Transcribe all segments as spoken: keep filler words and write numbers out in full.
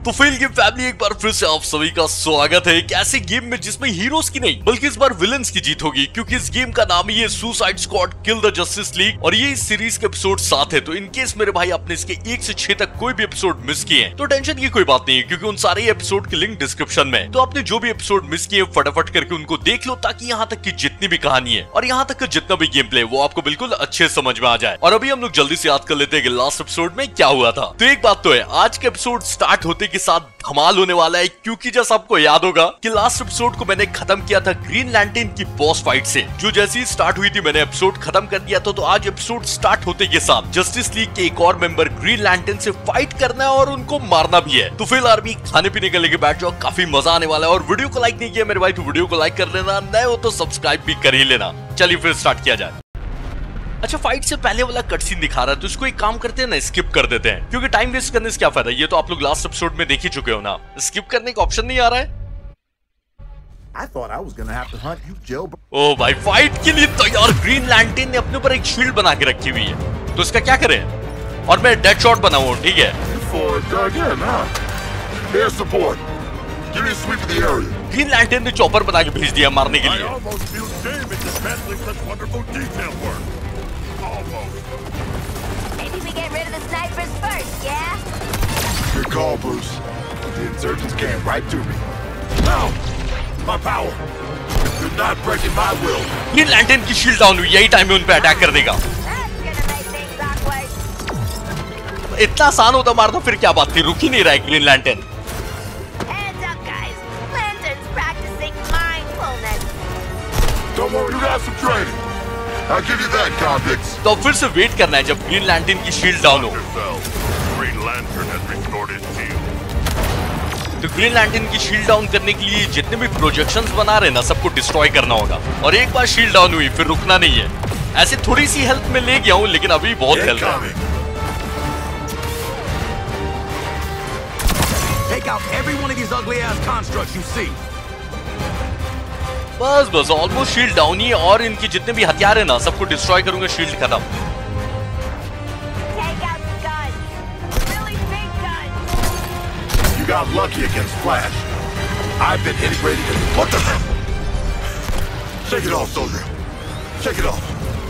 तो fail game family एक बार फिर से आप सभी का स्वागत है एक ऐसे गेम में जिसमें हीरोज की नहीं बल्कि इस बार विलन्स की जीत होगी, क्योंकि इस गेम का नाम ही है Suicide Squad Kill the Justice League और ये इस सीरीज के एपिसोड सात है। तो इनकेस मेरे भाई आपने इसके एक से छह तक कोई भी एपिसोड मिस किए हैं तो टेंशन की कोई बात नहीं है, क्योंकि उन सारे एपिसोड के लिंक डिस्क्रिप्शन में। तो आपने जो भी एपिसोड मिस किए फटाफट करके उनको देख लो, ताकि यहाँ तक की जितनी भी कहानी है और यहाँ तक का जितना भी गेम प्ले वो आपको बिल्कुल अच्छे समझ में आ जाए। और अभी हम लोग जल्दी से याद कर लेते हैं कि लास्ट एपिसोड में क्या हुआ था। तो एक बात तो है, आज के एपिसोड स्टार्ट होते के साथ धमाल होने वाला है, क्योंकि जैसा आपको याद होगा कि लास्ट एपिसोड को मैंने खत्म किया था ग्रीन लैंटर्न की बॉस फाइट से, जो जैसी ही स्टार्ट हुई थी मैंने एपिसोड खत्म कर दिया था। तो आज एपिसोड स्टार्ट होते के साथ जस्टिस लीग के एक और मेंबर ग्रीन लैंटर्न से फाइट करना है और उनको मारना भी है। तो फिर आर्मी खाने पीने के लेके बैठ जाओ, काफी मजा आने वाला है। और वीडियो को लाइक नहीं किया मेरे भाई तो वीडियो को लाइक कर लेना, नए हो तो सब्सक्राइब भी कर ही लेना। चलिए फिर स्टार्ट किया जाए। अच्छा, फाइट से पहले वाला कट सीन दिखा रहा है तो इसको एक काम करते हैं ना, स्किप कर देते हैं, क्योंकि टाइम वेस्ट करने से क्या फायदा। ये तो आप लोग लास्ट एपिसोड में देख ही चुके हो ना, स्किप करने का ऑप्शन नहीं आ रहा है। I thought I was gonna have to hunt you, Joe. ओ भाई, फाइट के लिए तैयार ग्रीन लैंटर्न ने अपने ऊपर एक शील्ड बना के रखी हुई है, तो इसका क्या करें। और मैं डेड शॉट बनाऊं, ठीक है। ग्रीन लैंटर्न ने चॉपर बना के भेज दिया मारने के लिए। Maybe we get rid of the snipers first, yeah? Good call, Bruce. The insurgents came right to me. No! My power! You're not breaking my will. Green Lantern की shield down हुई, यही टाइम है उन पे attack करने का। That's gonna make things awkward. इतना आसान होता मारता, फिर क्या बात थी, रुक ही नहीं रहा है Green Lantern. Heads up, guys. Lantern's practicing mindfulness. Don't worry, you got some training. I'll give you that, convicts. तो फिर से वेट करना है जब ग्रीन लैंटर्न की शील्ड डाउन हो। Green Lantern has restored his shield. तो ग्रीन लैंटर्न की शील्ड डाउन करने के लिए जितने भी प्रोजेक्शंस बना रहे ना, सबको डिस्ट्रॉय करना होगा। और एक बार शील्ड डाउन हुई फिर रुकना नहीं है। ऐसे थोड़ी सी हेल्प में ले गया हूँ, लेकिन अभी बहुत हेल्प है। Take out every one of these ugly ass constructs you see. बस बस ऑलमोस्ट शील्ड डाउन ही है, और इनके जितने भी हथियार है ना सबको डिस्ट्रॉय करूंगा, शील्ड खत्म। Take out the guns. Really big guns. You got lucky against Flash. I've been integrated in. What the hell? Shake it off, soldier. Shake it off.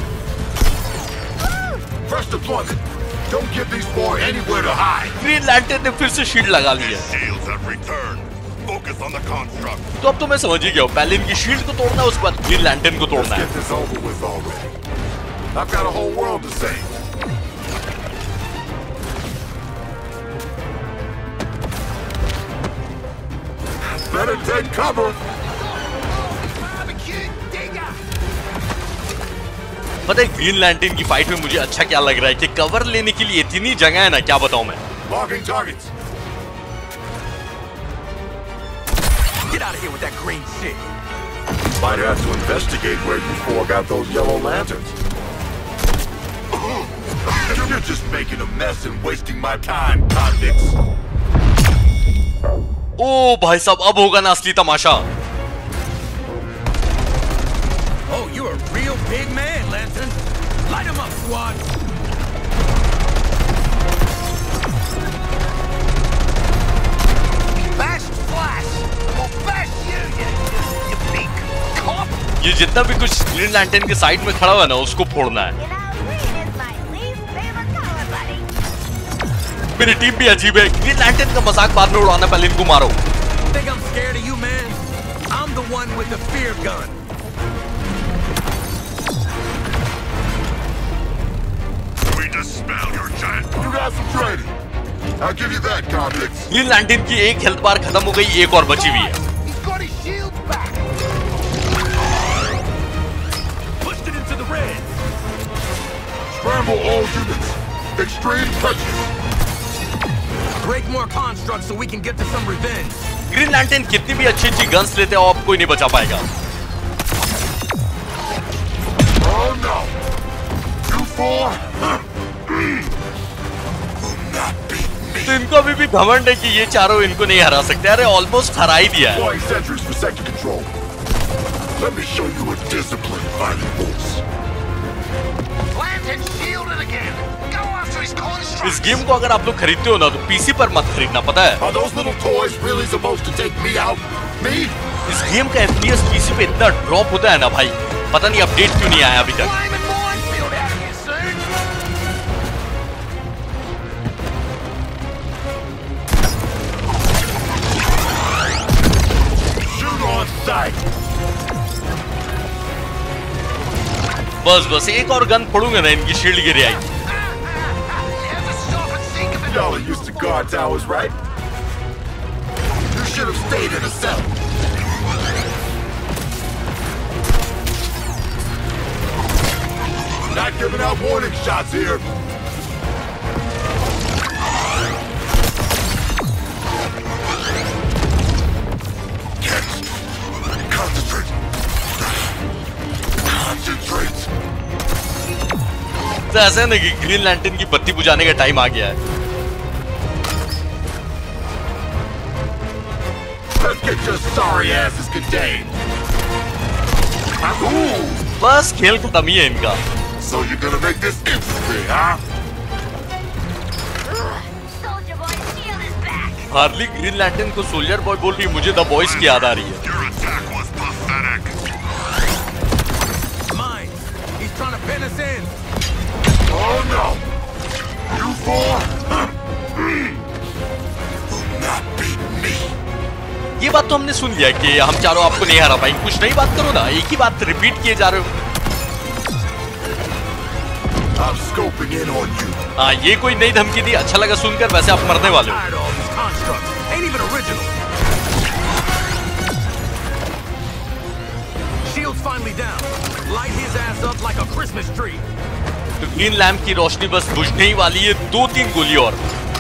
First deployment. Don't give these four anywhere to hide. Green Lantern ने फिर से shield लगा ली है। Shields have returned. Focus on the construct. तो अब तो मैं समझ ही गया हूँ, पहले इनकी शील्ड को तोड़ना है, उसके बाद ग्रीन लैंटर्न को तोड़ना Let's है। get this over with already. I've got a whole world to save. Better take cover. पता है ग्रीन लैंटर्न की फाइट में मुझे अच्छा क्या लग रहा है कि कवर लेने के लिए इतनी जगह है ना, क्या बताऊं मैं। Marking targets. Get out of here with that green shit. Might have to investigate where you four got those yellow lanterns. You're just making a mess and wasting my time, convicts. ओ भाई साहब, अब होगा ना असली तमाशा। Oh, you're a real big man, Lantern. Light him up, squad. Bash Flash. We'll bash you, you, you big cop. ये जितना भी कुछ ग्रीन लैंटर्न के साइड में खड़ा हुआ है ना, उसको फोड़ना है। You know, green is my least favorite color, buddy. मेरी टीम भी अजीब है, ग्रीन लैंटर्न का मजाक बाद में उड़ाना, पहले इनको मारो। Think I'm scared of you, man? I'm the one with the fear gun. We dispel your giant. You got some training. I'll give you that, convicts. Green Lantern की एक हेल्थ बार खत्म हो गई, एक और बची हुई है। He's got his shield back. Pushed it into the red. Scramble all units. Extreme pressure. Break more constructs so we can get to some revenge. Green Lantern कितनी भी अच्छी अच्छी गन्स लेते हो, अब कोई नहीं बचा पाएगा। Oh no! You four will not beat me. तो इनको अभी भी घमंड है कि ये चारों इनको नहीं हरा सकते। अरे ऑलमोस्ट हरा ही दिया है। Deploying sentries for sector control. Let me show you a disciplined fighting force. Lantern shielded again. Go after his इस गेम को अगर आप लोग खरीदते हो ना तो पीसी पर मत खरीदना, पता है? Are those little toys really supposed to take me out? Me? इस गेम का एफपीएस पीसी पे इतना ड्रॉप होता है ना भाई, पता नहीं अपडेट क्यों नहीं आया अभी तक। Shoot on sight. बस बस एक और गन फोड़ूंगा ना इनकी शील्ड गिर आई। Y'all are used to guard towers, right? You should have stayed in a cell. Not giving out warning shots here. Get. Concentrate. Concentrate. तो ऐसा है ना कि ग्रीन लैंटर्न की बत्ती बुझाने का टाइम आ गया है। Let's get your sorry asses contained. Ooh. बस खेल खत्म ही है इनका। So you're gonna make this interesting, huh? Soldier boy, shield is back. Harley Green Lantern को सोल्जर बॉय बोल रही है, मुझे द बॉयज की याद आ रही है। Your attack was pathetic. Mine. He's trying to pin us in. Oh no! You four will not beat me. ये बात तो हमने सुन लिया कि हम चारों आपको नहीं हरा पाएंगे। कुछ नई बात करो ना, एक ही बात रिपीट किए जा रहे हो। I'm scoping in on you. हाँ, ये कोई नई धमकी दी, अच्छा लगा सुनकर। वैसे आप मरने वाले हो। Tired of all these constructs. Ain't even original. Shield's finally down. Light his ass up like a Christmas tree. तो ग्रीन लैम्प की रोशनी बस बुझने ही वाली है, दो तीन गोली और।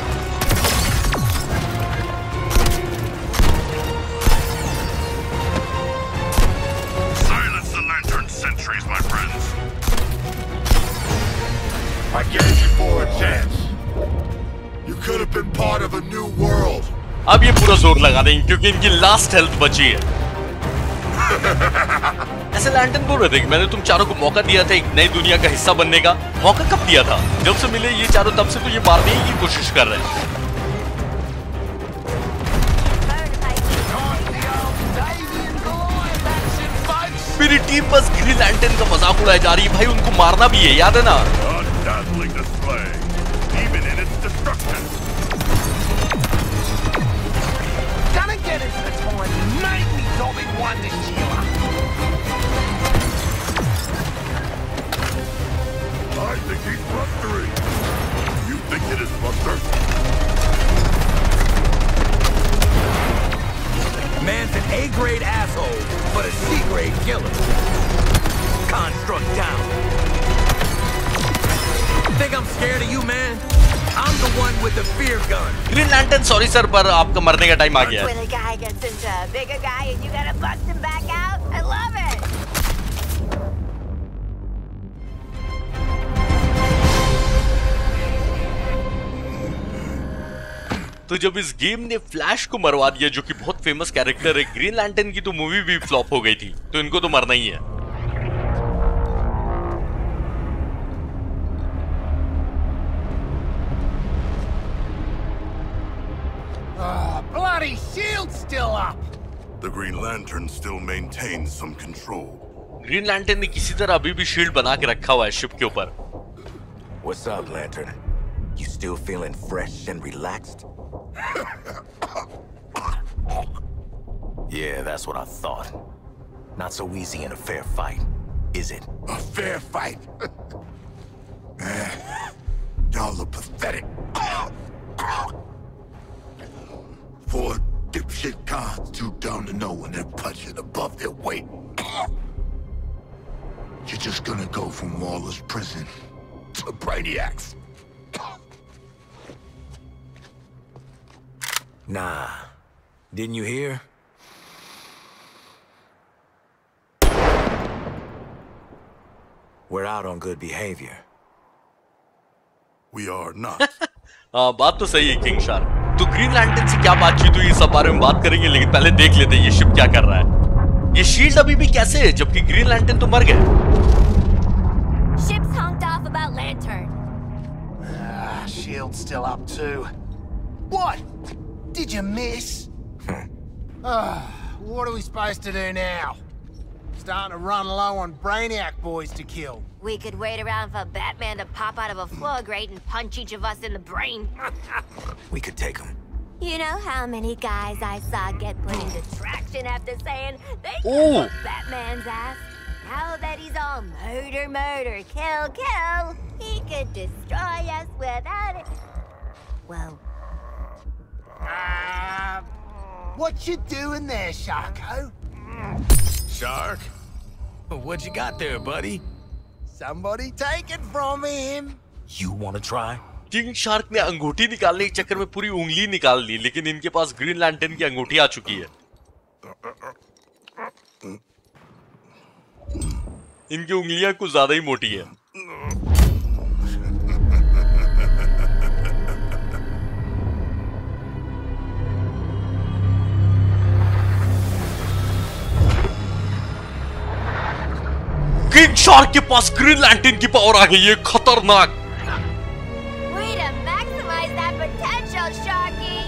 Silence the lantern sentries, my friends. I gave you four a chance. You could have been part of a new world. अब ये पूरा जोर लगा देंगे क्योंकि इनकी लास्ट हेल्थ बची है। ऐसे लैंटर्न बोल रहे थे कि मैंने तुम चारों को मौका दिया था एक नई दुनिया का हिस्सा बनने का। मौका कब दिया था? जब से मिले ये चारों तब से तो ये मारने ही की कोशिश कर रहे हैं। मेरी टीम बस ग्रीन लैंटर्न का मजाक उड़ाई जा रही है भाई, उनको मारना भी है, याद है ना? A dazzling display, even in its destruction. Gonna get it this one. Might be Toby one to Sheila. I think he's blustering. You think it is bluster? Man's an A-grade asshole, but a C-grade killer. Construct down. Think I'm scared of you, man? I'm the one with the fear gun. Green Lantern sorry sir, पर आपका मरने का time आ गया है। When a guy gets into a bigger guy and you gotta bust him back out, I love it. तो जब इस game ने फ्लैश को मरवा दिया, जो कि बहुत फेमस कैरेक्टर है, ग्रीन लैंटर्न की तो मूवी भी फ्लॉप हो गई थी, तो इनको तो मरना ही है। Oh, bloody shield's still up. The Green Lantern still maintains some control. Green Lantern ने किसी तरह अभी भी शील्ड बना के रखा हुआ है शिप के ऊपर। What's up, Lantern? You still feeling fresh and relaxed? Yeah, that's what I thought. Not so easy in a fair fight, is it? A fair fight? Y'all are pathetic. Four dipshit cons too dumb to know when they're punching above their weight. You're just gonna go from Waller's prison to Brainiac's. Nah. Didn't you hear? We're out on good behavior. We are not. हाँ, बात तो सही है king शार। तो Green Lantern से क्या बातचीत हुई, सब बारे में बात करेंगे, लेकिन पहले देख लेते हैं ये शिप क्या कर रहा है। ये शील्ड अभी भी कैसे है जबकि ग्रीन लैंटर्न तो मर गए? Ship's honked off about Lantern. Ah, Gerald's still up too. What? Did you miss? uh, what are we supposed to do now? Starting to run low on Brainiac boys to kill. We could wait around for Batman to pop out of a floor grate and punch each of us in the brain. We could take him. You know how many guys I saw get put into traction after saying they Oh. could Batman's ass? Now that he's all murder, murder, kill, kill, he could destroy us without it. Well, Uh, what you doing there, Sharko? Shark? What you got there, buddy? Somebody take it from him. You wanna try? King Shark ने अंगूठी निकालने के चक्कर में पूरी उंगली निकाल ली, लेकिन इनके पास ग्रीन लैंटर्न की अंगूठी आ चुकी है। इनकी उंगलियां कुछ ज्यादा ही मोटी है। किंग शार्क के पास ग्रीन लैंटर्न की पावर आ गई है, खतरनाक। way to maximize that potential, Sharky.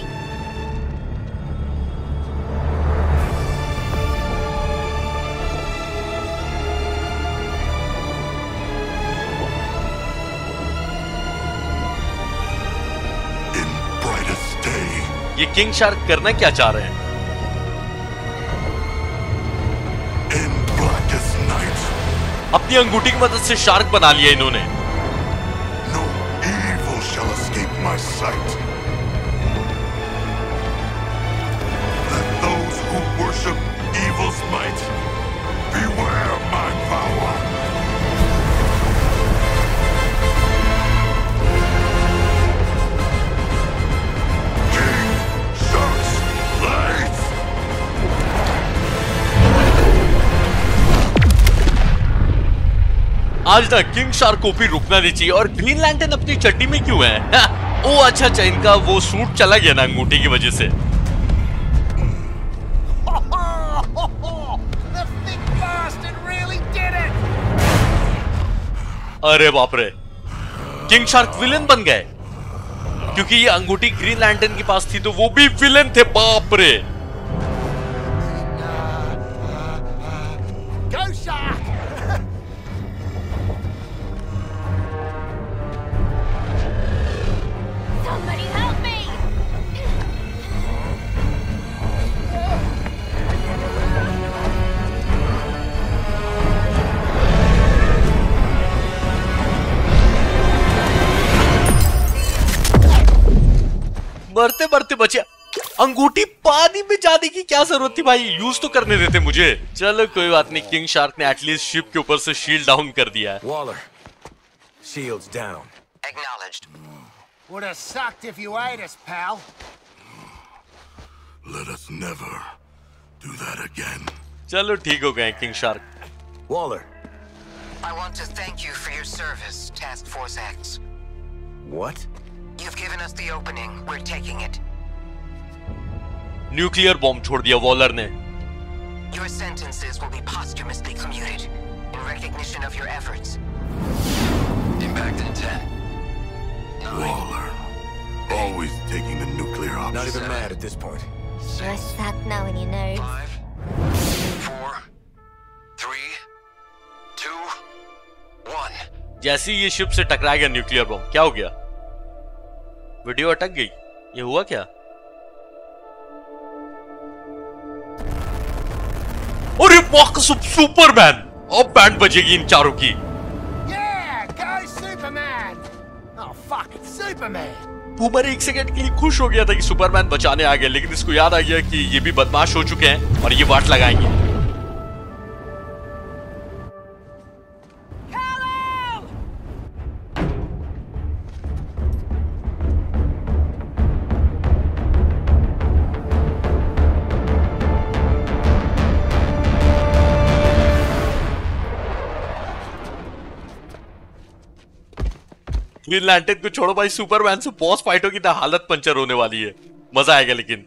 In brightest day, ये किंग शार्क करना क्या चाह रहे हैं? in blackest night, अपनी अंगूठी की मदद से शार्क बना लिया इन्होंने। no evil shall escape my sight. Let those who worship evil's might beware my power. King Shark's Blades! आज ना किंग शार्क को भी रुकना नहीं चाहिए। और ग्रीन लैंटर्न अपनी चड्डी में क्यों है? ओ अच्छा अच्छा, इनका वो सूट चला गया ना अंगूठी की वजह से। The thick bastard really did it! अरे बाप रे, किंग शार्क विलन बन गए क्योंकि ये अंगूठी ग्रीन लैंटर्न के पास थी, तो वो भी विलन थे। बाप रे, Go Shark! Somebody help me! मरते मरते बचे। अंगूठी पानी में जाने की क्या जरूरत थी भाई, यूज तो करने देते मुझे। चलो कोई बात नहीं, किंग शार्क ने एटलीस्ट शिप के ऊपर से शील्ड डाउन कर दिया है। Waller, shields down. Acknowledged. Would have sucked if you ate us, pal. Let us never do that again. चलो ठीक हो गए King Shark. Waller, I want to thank you for your service, Task Force X. what? You've given us the opening. We're taking it. Nuclear bomb छोड़ दिया Waller ने। Your sentences will be posthumously commuted in recognition of your efforts. Impact in ten. Waller, always taking the nuclear option. Not even mad at this point. Sure suck knowing you nerds. Five, four, three, two, one. जैसे ही ये ship से टकरा गया nuclear bomb, क्या हो गया? Video अटक गई। ये हुआ क्या? अरे वाह, सुपरमैन! अब बैंड बजेगी इन चारों की। Yeah, go Superman! Oh fuck, it's Superman! Boomer एक सेकंड के लिए खुश हो गया था कि सुपरमैन बचाने आ गए, लेकिन इसको याद आ गया कि ये भी बदमाश हो चुके हैं और ये वाट लगाएंगे। ग्रीन लैंटर्न को छोड़ो भाई, सुपरमैन से बॉस फाइट होगी तो हालत पंचर होने वाली है। मजा आएगा। लेकिन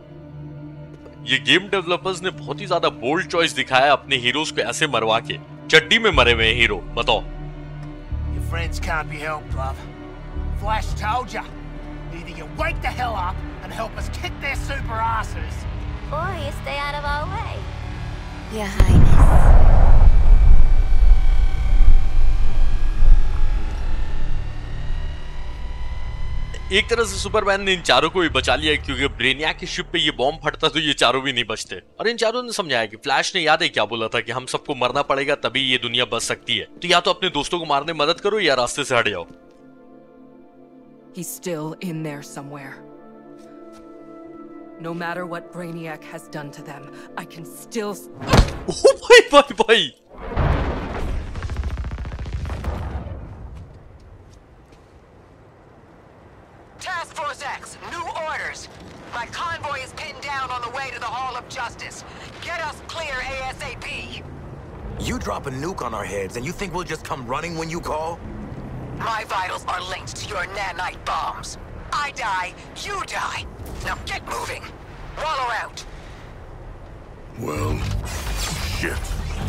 ये गेम डेवलपर्स ने बहुत ही ज्यादा बोल्ड चॉइस दिखाया अपने हीरोज को ऐसे मरवा के। चड्डी में मरे हुए हीरो, बताओ। Your friends can't be helped, love. Flash told ya. Either you wake the hell up and help us kick their super asses, Or you stay out of our way. Your Highness. एक तरह से Superman ने इन चारों को भी बचा लिया, क्योंकि ब्रेनियाक की शिप पे ये बॉम्ब फटता तो ये चारों भी नहीं बचते। और इन चारों ने समझाया कि फ्लैश ने याद है क्या बोला था कि हम सबको मरना पड़ेगा तभी ये दुनिया बच सकती है, तो या तो अपने दोस्तों को मारने मदद करो या रास्ते से हट जाओ। He's still in there somewhere. No matter what Brainiac has done to them, I can still. ओ भाई भाई भाई। Task Force X, new orders. My convoy is pinned down on the way to the Hall of Justice. Get us clear ASAP. You drop a nuke on our heads and you think we'll just come running when you call? My vitals are linked to your nanite bombs. I die, you die. Now get moving. Wallow out. Well, shit.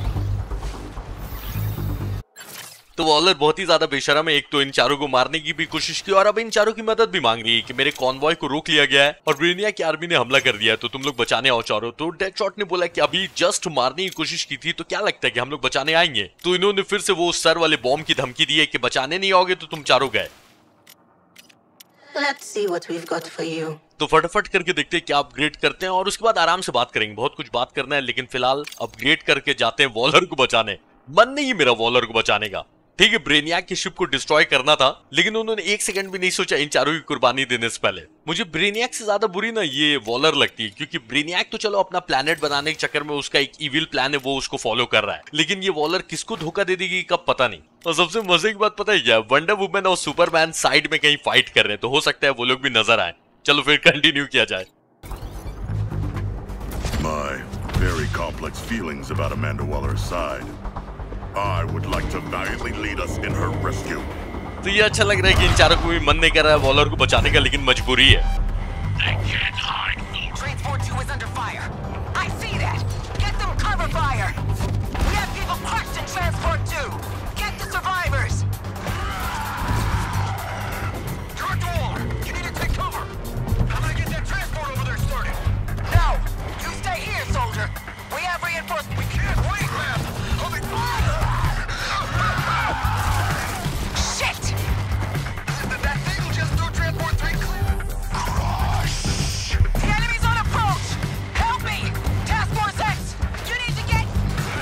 तो Waller बहुत ही ज्यादा बेशरम है। एक तो इन चारों को मारने की भी कोशिश की और अब इन चारों की मदद भी मांग रही है कि मेरे कॉन्वॉय को रोक लिया गया है और ब्रेनियाक की आर्मी ने हमला कर दिया है, तो तुम लोग बचाने आओ चारों। तो डेडशॉट ने बोला कि अभी जस्ट मारने की कोशिश की थी, तो क्या लगता है कि हम लोग बचाने आएंगे? तो इन्होंने फिर से वो सर वाले बॉम्ब की धमकी दी है कि बचाने नहीं आओगे तो तुम चारों गए। Let's see what we've got for you. तो फटाफट करके देखते हैं क्या अपग्रेड करते हैं और उसके बाद आराम से बात करेंगे। बहुत कुछ बात करना है, लेकिन फिलहाल अपग्रेड करके जाते हैं वॉलर को बचाने। मन नहीं है मेरा वॉलर को बचाने का। ठीक है, ब्रेनियाक की शिप को डिस्ट्रॉय करना था, लेकिन उन्होंने एक सेकंड भी नहीं सोचा इन चारों की कुर्बानी देने से पहले। मुझे ब्रेनियाक से ज्यादा बुरी ना ये वॉलर लगती है, क्योंकि ब्रेनियाक तो चलो अपना प्लेनेट बनाने के चक्कर में उसका एक इविल प्लान है, वो उसको फॉलो कर रहा है, लेकिन ये वॉलर किसको धोखा दे देगी कब पता नहीं। और सबसे मजे की बात पता है क्या, वंडर वुमन और सुपरमैन साइड में कहीं फाइट कर रहे हैं, तो हो सकता है वो लोग भी नजर आए। चलो फिर कंटिन्यू किया जाए। My very complex feelings about Amanda Waller's side. I would like to valiantly lead us in her rescue. तो ये अच्छा लग रहा है कि इन चारों को भी मन नहीं कर रहा है वॉलर को बचाने का, लेकिन मजबूरी है। I can't hide. Transport two is under fire. I see that. Get them cover fire. We have people crushed in Transport two. Get the survivors. Direct Waller, you need to take cover. I'm gonna get that transport over there started. No, you stay here, soldier. We have reinforcements. We can't wait, man. I'll be. Shit! That thing just threw Transport three clear. Crush. The enemy's on approach. Help me, Task Force X. You need to get.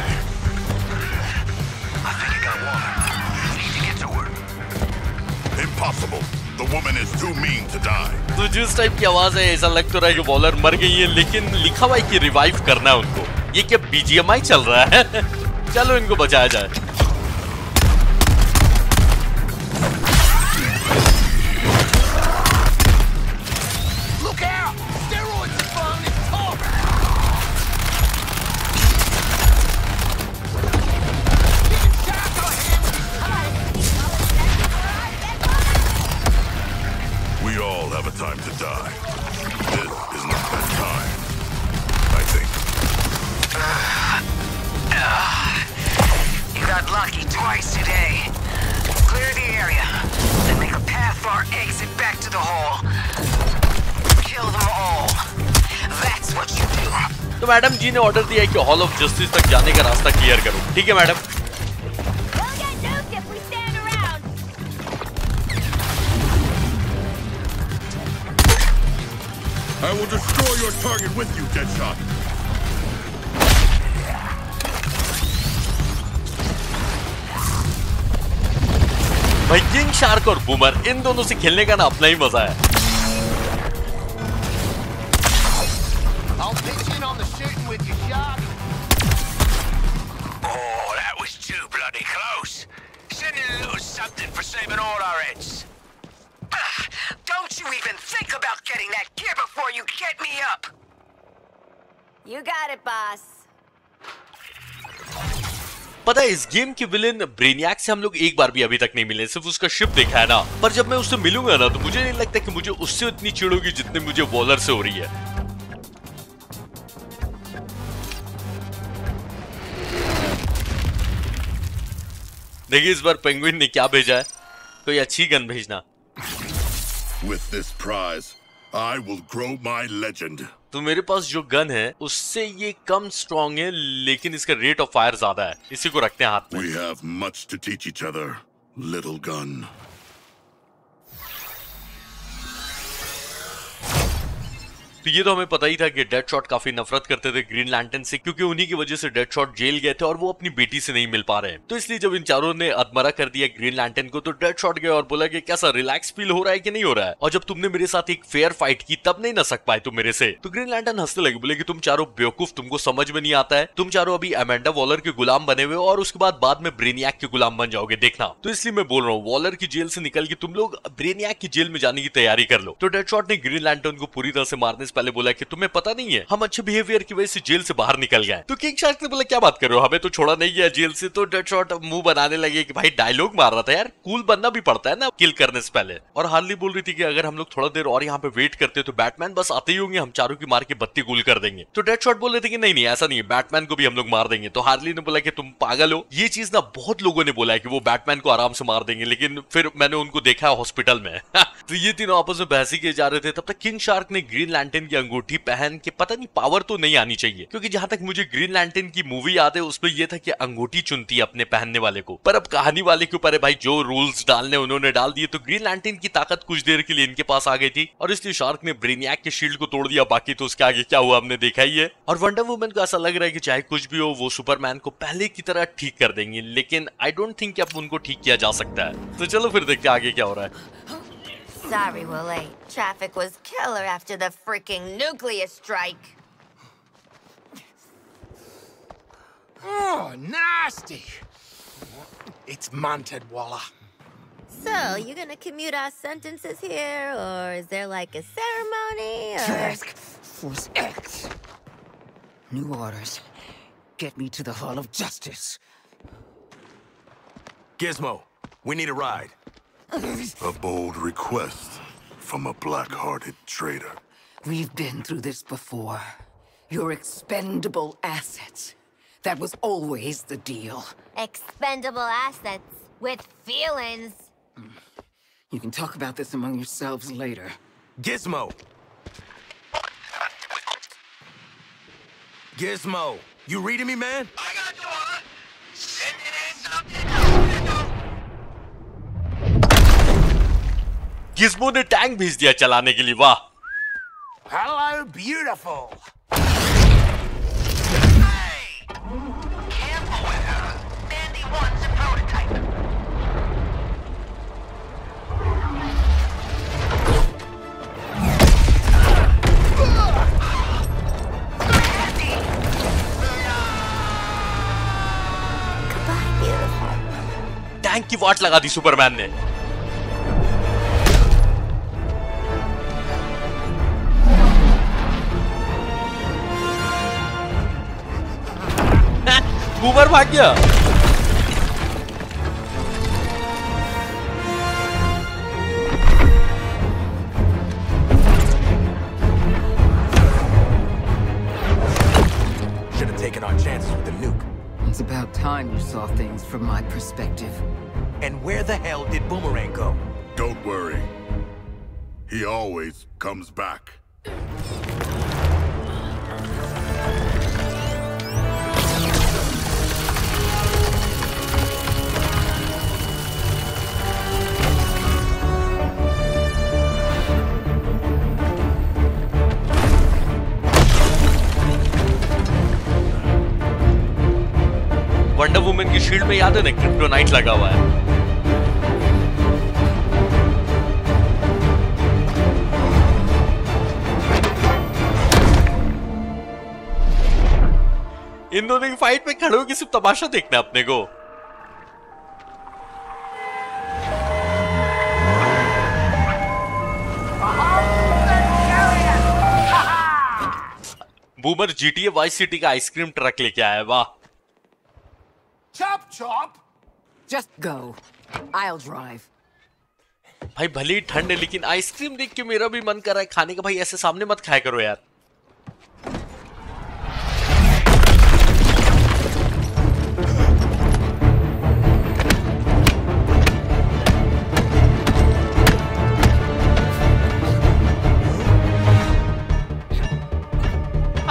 I think I got Waller. Need to get to her. Impossible. The woman is too mean to die. तो जिस type की आवाज है ऐसा लग तो रहा है कि वॉलर मर गई है, लेकिन लिखा हुआ है कि रिवाइव करना है उनको। ये क्या बीजीएमआई चल रहा है? चलो इनको बचाया जाए। look out! Steroids are fun at top. Get sharp on him. We all have a time to die. This is not that time. I think. You got lucky twice today. Clear the area, then make a path for our exit back to the hall. Kill them all. That's what you do. तो madam ji ने order दिया है कि hall of justice तक जाने का रास्ता clear करो। ठीक है madam. We'll get nuked if we stand around. I will destroy your target with you, Deadshot. भाई किंग शार्क और बूमर, इन दोनों से खेलने का ना अपना ही मजा है। I'll pitch in on the shooting with you, Shark. Oh, that was too bloody close. Send in a little something for saving all our heads. Don't you even think about getting that gear before you get me up. You got it, boss. पता है इस game के villain ब्रेनियाक से हम लोग एक बार भी अभी तक नहीं मिले, सिर्फ उसका शिप देखा है ना। पर जब मैं उससे मिलूंगा ना तो मुझे नहीं लगता कि मुझे उससे उतनी चिढ़ होगी जितनी मुझे वॉलर से हो रही है। देखिए इस बार पेंगुइन ने क्या भेजा है, कोई अच्छी गन भेजना। With this prize, I will grow my legend. तो मेरे पास जो गन है उससे ये कम स्ट्रॉन्ग है, लेकिन इसका रेट ऑफ फायर ज्यादा है। इसी को रखते हैं हाथ में। We have much to teach each other, little gun. तो ये तो हमें पता ही था कि डेडशॉट काफी नफरत करते थे ग्रीन लैंटर्न से, क्योंकि उन्हीं की वजह से डेडशॉट जेल गए थे और वो अपनी बेटी से नहीं मिल पा रहे हैं। तो इसलिए जब इन चारों ने अधमरा कर दिया ग्रीन लैंटर्न को, तो डेडशॉट गए और बोला कि कैसा रिलैक्स फील हो रहा है कि नहीं हो रहा है, और जब तुमने मेरे साथ एक फेयर फाइट की तब नहीं नसक पाए तुम मेरे से। तो ग्रीन लैंटर्न हंसने लगे, बोले कि तुम चारों बेवकूफ, तुमको समझ में नहीं आता है, तुम चारों अभी अमेंडा वॉलर के गुलाम बने हुए और उसके बाद बाद में ब्रेनियक के गुलाम बन जाओगे, देखना। तो इसलिए मैं बोल रहा हूँ वॉलर की जेल से निकल के तुम लोग ब्रेनियक की जेल में जाने की तैयारी कर लो। तो डेडशॉट ने ग्रीन लैंटर्न को पूरी तरह से मारने से पहले बोला कि तुम्हें पता नहीं है, हम अच्छे बिहेवियर की वजह से जेल से बाहर निकल गए। तो किंग शार्क ने बोला क्या बात कर रहे हो, हमें तो छोड़ा नहीं गया जेल से। तो डेडशॉट मुंह बनाने लगे कि भाई डायलॉग मार रहा था यार, कूल बनना भी पड़ता है ना किल करने से पहले। और हार्ली बोल रही थी कि अगर हम लोग थोड़ा देर और यहाँ पे वेट करते तो बैटमैन बस आते ही होंगे, हम चारों की मार के बत्ती गुल कर देंगे। तो डेडशॉट बोल रहे थे कि नहीं नहीं ऐसा नहीं है, बैटमैन को भी हम लोग मार देंगे। तो हार्ली ने बोला कि तुम पागल हो, ये चीज ना बहुत लोगों ने बोला है कि वो बैटमैन को आराम से मार देंगे, लेकिन फिर मैंने उनको देखा हॉस्पिटल में। तो ये तीनों आपस में बहसी किए जा रहे थे। तब तक किंग शार्क ने ग्रीन लैंटर्न की अंगूठी पहन के, पता नहीं पावर तो नहीं आनी चाहिए, क्योंकि जहां तक मुझे ग्रीन लैंटर्न की मूवी याद है उसमें यह था कि अंगूठी चुनती है अपने पहनने वाले को, पर अब कहानी वाले के ऊपर है भाई, जो रूल्स डालने उन्होंने डाल दिए। तो ग्रीन लैंटर्न की ताकत कुछ देर के लिए इनके पास आ गई थी और इसलिए शार्क ने ब्रेनियक के शील्ड को तोड़ दिया। बाकी तो उसके आगे क्या हुआ हमने देखा ही है। और वंडर वुमन को ऐसा लग रहा है कि चाहे कुछ भी हो वो सुपरमैन को पहले की तरह ठीक कर देंगे, लेकिन आई डोंट थिंक अब उनको ठीक किया जा सकता है। तो चलो फिर देखते हैं आगे क्या हो रहा है। Sorry we're late. Traffic was killer after the freaking nuclear strike. Oh, nasty! It's Mounted Walla. So, you gonna commute our sentences here, or is there like a ceremony, or... Task Force X. New orders. Get me to the Hall of Justice. Gizmo, we need a ride. A bold request from a black-hearted traitor. We've been through this before. You're expendable assets. That was always the deal. Expendable assets with feelings. You can talk about this among yourselves later. Gizmo! Gizmo, you reading me, man? I got you, Walla. Send it in something. Gizmo ने tank भेज दिया चलाने के लिए, वाह। Hello, beautiful. Hey! Careful with her. Mandy wants a prototype. Mandy! Goodbye, beautiful. Tank की वाट लगा दी सुपरमैन ने। बूमर भाग गया। Should have taken our chances with the nuke. It's about time you saw things from my perspective. And where the hell did Boomerang go? Don't worry. He always comes back. Wonder Woman की shield में याद है ना kryptonite लगा हुआ है। इन दोनों की फाइट में खड़े होकर सिर्फ तमाशा देखना है अपने को। बूमर जीटीए वाइस सिटी का आइसक्रीम ट्रक लेके आया है, वाह। Chop chop! Just go. I'll drive. भाई भले ही ठंड है लेकिन आइसक्रीम देख के मेरा भी मन कर रहा है खाने का। भाई ऐसे सामने मत खाया करो यार।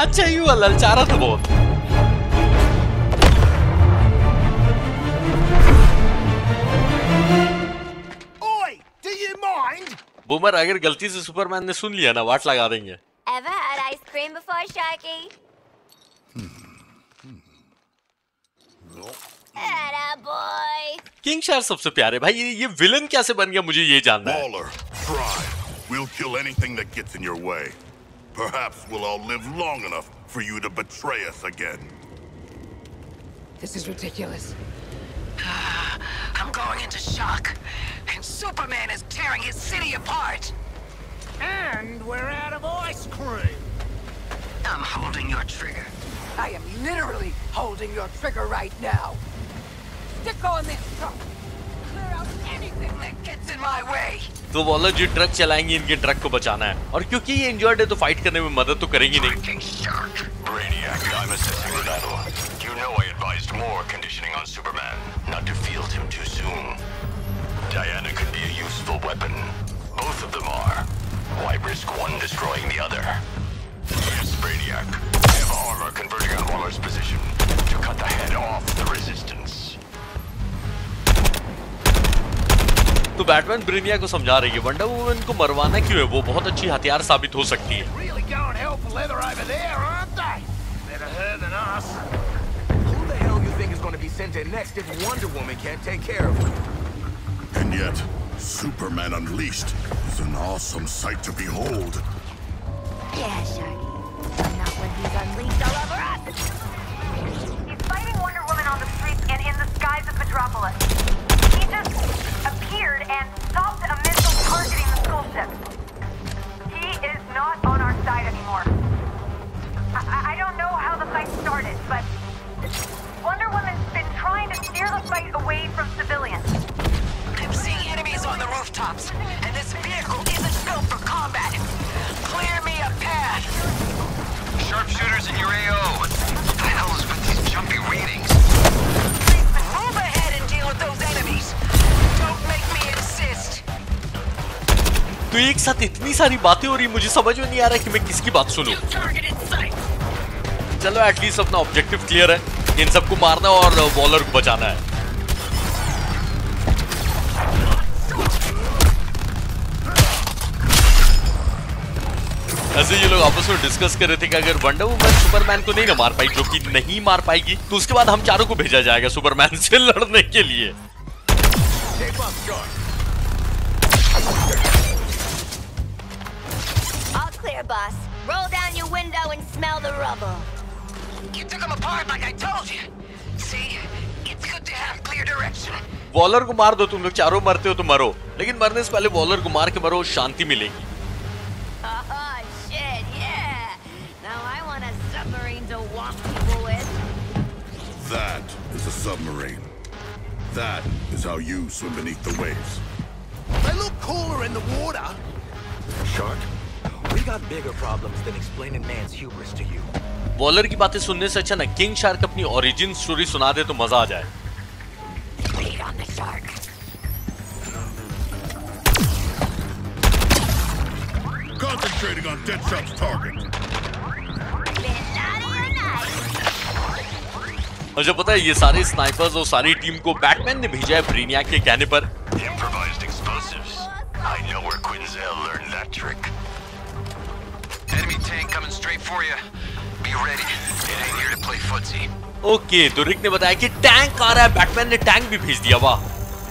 अच्छा ही हुआ, ललचा रहा था बहुत। Oi, do you mind? Boomer, अगर गलती से सुपरमैन ने सुन लिया ना, वाट लगा देंगे। Ever had ice cream before, Sharky? Atta boy. King Shark सबसे प्यारे भाई। ये, ये विलन कैसे बन गया, मुझे ये जानना है। Waller, try. We'll kill anything that gets in your way. Perhaps we'll all live long enough for you to betray us again. This is ridiculous. I'm going into shock. And Superman is tearing his city apart. And we're out of ice cream. I'm holding your trigger. I am literally holding your trigger right now. Stick on this truck. Clear out anything that gets in my way. तो Waller ji truck चलाएंगे, इनके truck को बचाना है। और क्योंकि ये injured है तो फाइट करने में मदद तो करेंगी नहीं। Brainiac, I'm assessing the battle. You know I advised more conditioning on Superman, not to field him too soon. Diana could be a useful weapon. Both of them are. Why risk one destroying the other? Yes, Brainiac. I have armor converting on Waller's position to cut the head off the resistance. तो Batman Brainiac को समझा रही है wonder woman को मरवाना क्यों है, वो बहुत अच्छी हथियार साबित हो सकती है। Really going hell for leather over there, aren't they? Better her than us. Who the hell you think is going to be sent in next if Wonder Woman can't take care of him? And yet, Superman Unleashed is an awesome sight to behold. Yeah, Sharky. Not when he's unleashed all over us. He's fighting Wonder Woman on the streets and in the skies of Metropolis. He just appeared and stopped a missile targeting the school ship. He is not on our side anymore. I, I don't know how the fight started, but Wonder Woman's been trying to steer the fight away from civilians. I'm seeing enemies on the rooftops, and this vehicle isn't built for combat. Clear me a path. Sharpshooters in your A O. What the hell is with these jumpy readings? Move ahead and deal with those enemies. Don't make me insist. तो एक साथ इतनी सारी बातें हो रही, मुझे समझ में नहीं आ रहा कि मैं किसकी बात सुनूं। चलो एटलीस्ट अपना ऑब्जेक्टिव क्लियर है, इन सबको मारना और वॉलर को बचाना है। ऐसे ये लोग आपस में डिस्कस कर रहे थे कि अगर वंडर वुमन सुपरमैन को नहीं ना मार पाई, जो कि नहीं मार पाएगी, तो उसके बाद हम चारों को भेजा जाएगा सुपरमैन से लड़ने के लिए। All clear, boss. Roll down your window and smell the rubble. You took them apart like I told you. See, it's good to have clear direction. Waller को मार दो, तुम लोग चारों मरते हो तो मरो, लेकिन मरने से पहले वॉलर को मार के मरो, शांति मिलेगी। Oh, shit, yeah. Now I want a submarine to walk people with. That is a submarine. That is how you swim beneath the waves. They look cooler in the water. Shark, we got bigger problems than explaining man's hubris to you. Waller की बातें सुनने से अच्छा ना King Shark अपनी origin story सुना दे तो मजा आ जाए। Lead on the shark. Concentrating on Deadshot's target. Been naughty or nice? और जब पता है ये सारे स्नाइपर्स और सारी टीम को बैटमैन ने भेजा है ब्रेनियाक के कहने पर। Improvised explosives. I know where Quinzel learned that trick. Enemy tank coming straight for you. Be ready. It ain't here to play footsie. Okay, तो रिक ने बताया कि टैंक आ रहा है, बैटमैन ने टैंक भी भेज दिया। वाह,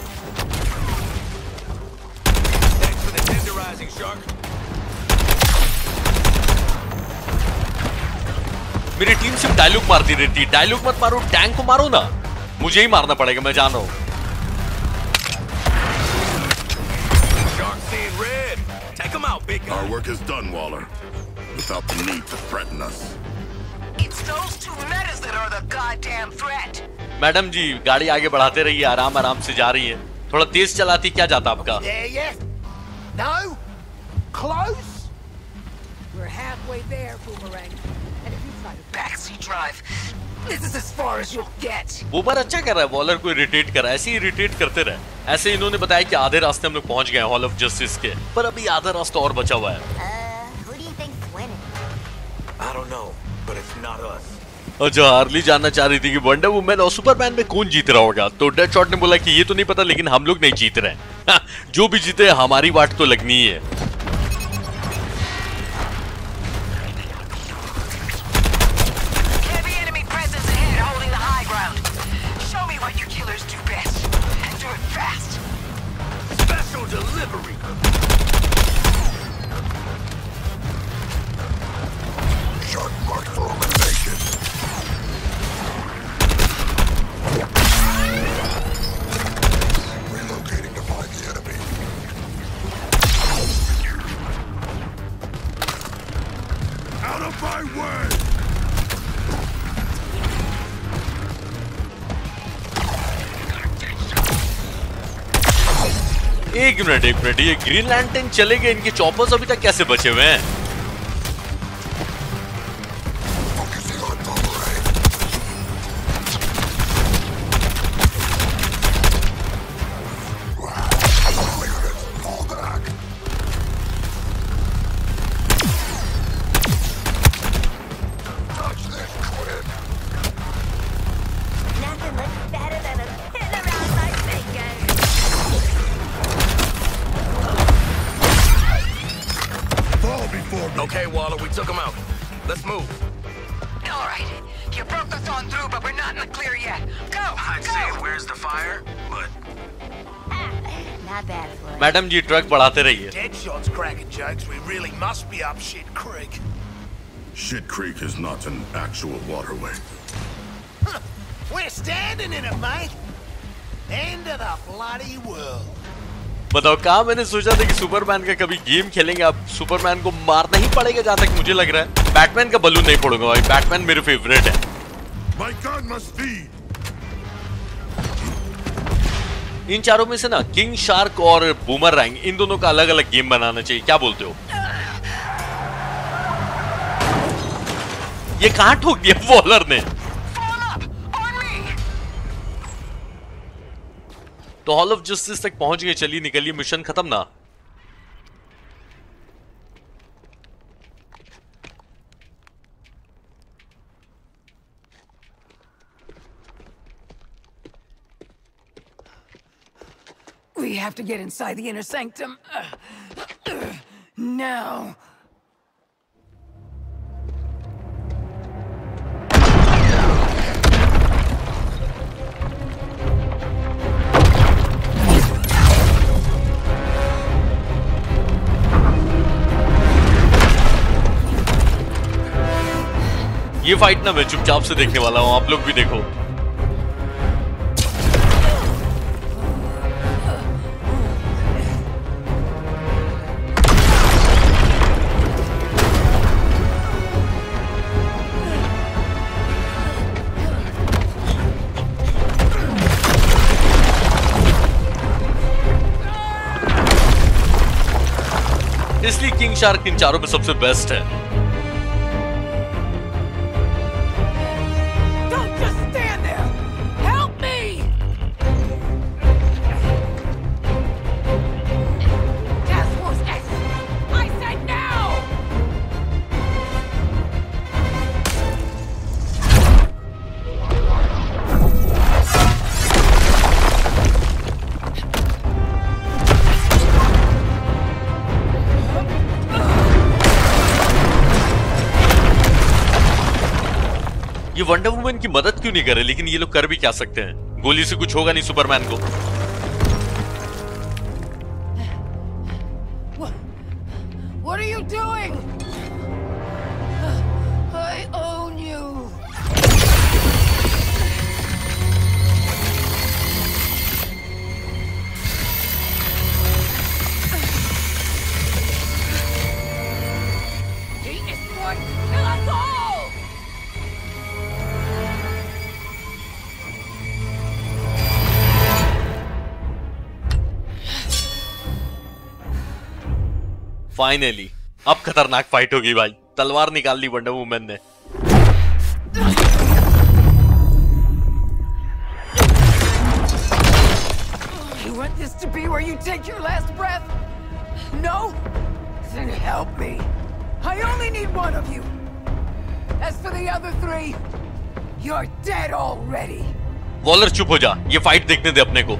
Thanks for the tenderizing, Shark. मेरी टीम सिर्फ डायलॉग मारती रहती है। डायलॉग मत मारो, टैंक को मारो ना। मुझे ही मारना पड़ेगा, मैं जान रहा हूँ। Shark seeing red. Take him out, big guy. Our work is done, Waller. Without the need to threaten us. It's those two metas that are the goddamn threat. Madam ji गाड़ी आगे बढ़ाते रहिए, आराम आराम से जा रही है। थोड़ा तेज चलाती, क्या जाता आपका? Yeah, yeah. No? Close? We're halfway there, Boomerang. And if you try to Backseat drive. This is as far as you'll get. वो बार अच्छा कर रहा है, वॉलर को इरिटेट कर रहा है, ऐसे ही इरिटेट करते रहे। ऐसे इन्होंने बताया कि आधे रास्ते हम लोग पहुंच गए हॉल ऑफ जस्टिस के, पर अभी आधा रास्ता और बचा हुआ है। Uh, who do you think's winning? I don't know, but it's not us. और जो हार्ली जानना चाह रही थी कि वंडर वुमन और सुपरमैन में कौन जीत रहा होगा, तो डेडशॉट ने बोला कि ये तो नहीं पता, लेकिन हम लोग नहीं जीत रहे हैं। जो भी जीते हमारी वाट तो लगनी ही है। एक मिनट एक मिनट ये ग्रीन लैंटर्न चले गए, इनके चॉपर्स अभी तक कैसे बचे हुए हैं? Okay, Waller, we took him out. Let's move. All right. You broke us on through, but we're not in the clear yet. Go! I'd go! say where's the fire, but Not bad for it. Madam ji truck बढ़ाते रहिए। Deadshot's cracking jokes. We really must be up Shit Creek. Shit Creek is not an actual waterway. Huh. We're standing in it, mate. End of the bloody world. बताओ, कहा मैंने सोचा था कि Superman का कभी गेम खेलेंगे। अब सुपरमैन को मारना ही पड़ेगा जहां तक मुझे लग रहा है। बैटमैन का बलून नहीं फोड़ूंगा भाई, बैटमैन मेरे फेवरेट है। My gun must feed. इन चारों में से ना किंग शार्क और बूमरैंग, इन दोनों का अलग अलग गेम बनाना चाहिए। क्या बोलते हो? ये कहां ठोक दिया वॉलर ने? तो हॉल ऑफ जस्टिस तक पहुंच गए। चलिए निकलिए, मिशन खत्म ना। We have to get inside the inner sanctum. Now. ये फाइट ना मैं चुपचाप से देखने वाला हूं, आप लोग भी देखो। इसलिए किंग शार्क इन चारों में सबसे बेस्ट है। ये वंडर वुमन की मदद क्यों नहीं करे? लेकिन ये लोग कर भी क्या सकते हैं? गोली से कुछ होगा नहीं सुपरमैन को। What are you doing? I own you. He is going to kill us all. Finally अब खतरनाक फाइट होगी भाई। तलवार निकाल ली वंडर वुमन ने। You want this to be where you take your last breath? No? Then help me. I only need one of you. As for the other three, you're dead already. Waller चुप हो जा, ये fight देखने दे अपने को।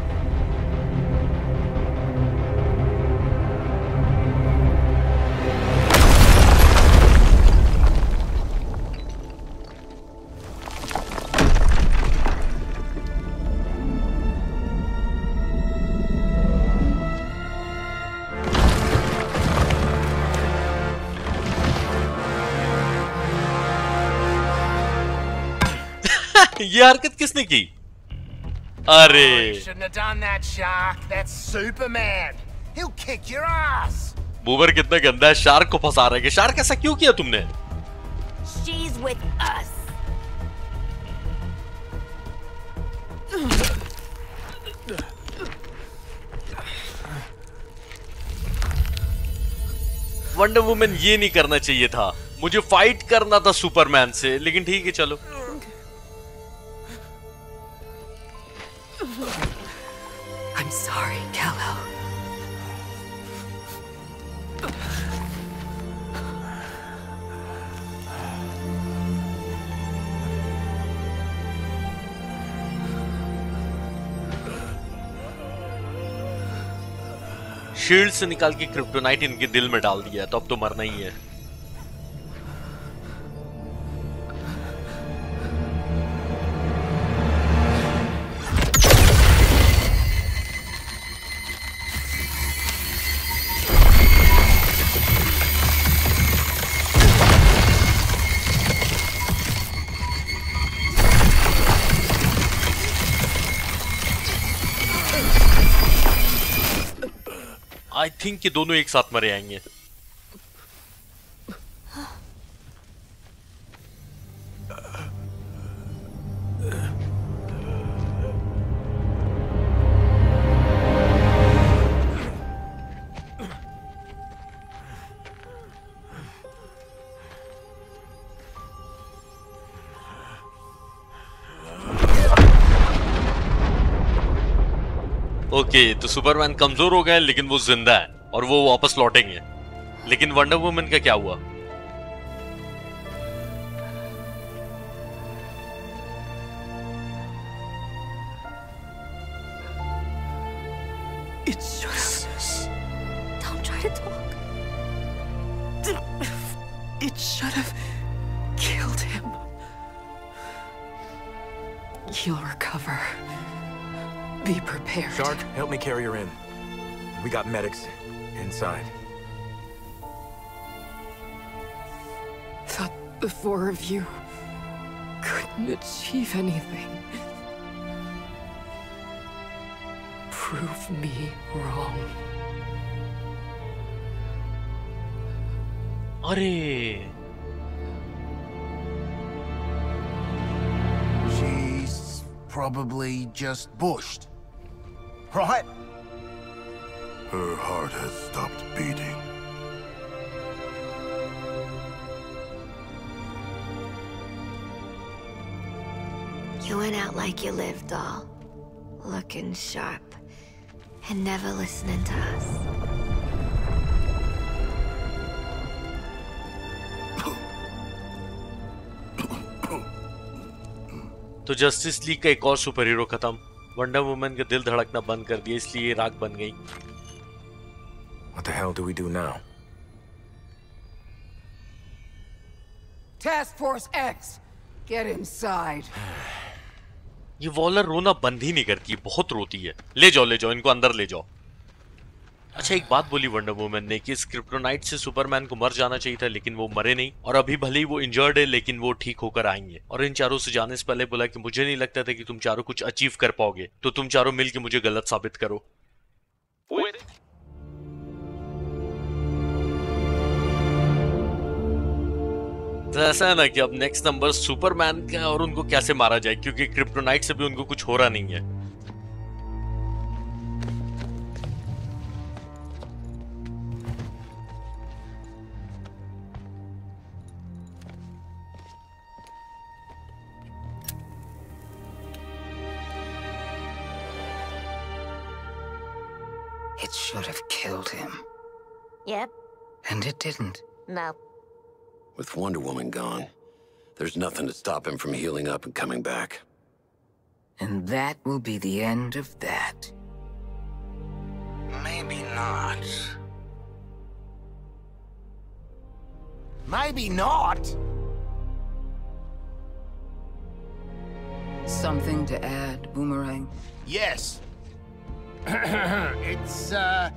ये हरकत किसने की? अरे shouldn't have done that, Shark. That's Superman. He'll kick your ass. Boomer कितना गंदा है, शार्क को फंसा रहा है कि शार्क ऐसा क्यों किया तुमने? She's with us. Wonder woman ये नहीं करना चाहिए था, मुझे फाइट करना था सुपरमैन से, लेकिन ठीक है चलो। I'm sorry, Kal-El. शील्ड से निकाल के क्रिप्टोनाइट इनके दिल में डाल दिया, तो अब तो मरना ही है। आई थिंक कि दोनों एक साथ मरे आएंगे। ओके okay, तो सुपरमैन कमजोर हो गए लेकिन वो जिंदा है और वो वापस लौटेंगे। लेकिन वंडर वुमन का क्या हुआ? It's just... Don't try to talk. It should have killed him. He'll recover. Be prepared. Shark, help me carry her in. We got medics inside. Thought the four of you couldn't achieve anything. Prove me wrong. अरे She's probably just bushed. Right? Her heart has stopped beating. You went out like you lived, doll. Looking sharp. And never listening to us. तो Justice League का एक और super hero खत्म। Wonder Woman का दिल धड़कना बंद कर दिया, इसलिए राख बन गई। What the hell do we do now? Task Force X, get inside. ये वॉलर रोना बंद ही नहीं करती, बहुत रोती है। ले जाओ ले जाओ इनको अंदर ले जाओ। अच्छा एक बात बोली वंडर वुमन ने कि इस क्रिप्टोनाइट से सुपरमैन को मर जाना चाहिए था, लेकिन वो मरे नहीं और अभी भले ही वो इंजर्ड है लेकिन वो ठीक होकर आएंगे। और इन चारों से जाने से पहले बोला कि मुझे नहीं लगता था कि तुम चारों कुछ अचीव कर पाओगे, तो तुम चारों मिलके मुझे गलत साबित करो। तो ऐसा है ना कि अब नेक्स्ट नंबर सुपरमैन का और उनको कैसे मारा जाए, क्योंकि क्रिप्टोनाइट से भी उनको कुछ हो रहा नहीं है। It should have killed him. Yep. And it didn't. No. With Wonder Woman gone, There's nothing to stop him from healing up and coming back. And that will be the end of that. Maybe not. Maybe not. Something to add, Boomerang? Yes. It's, uh...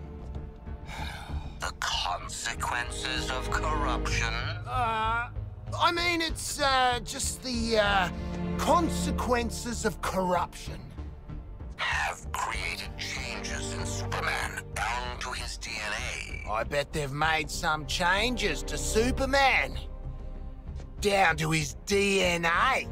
The consequences of corruption? Uh... I mean, it's, uh, just the, uh... consequences of corruption. Have created changes in Superman down to his D N A. I bet they've made some changes to Superman. Down to his D N A.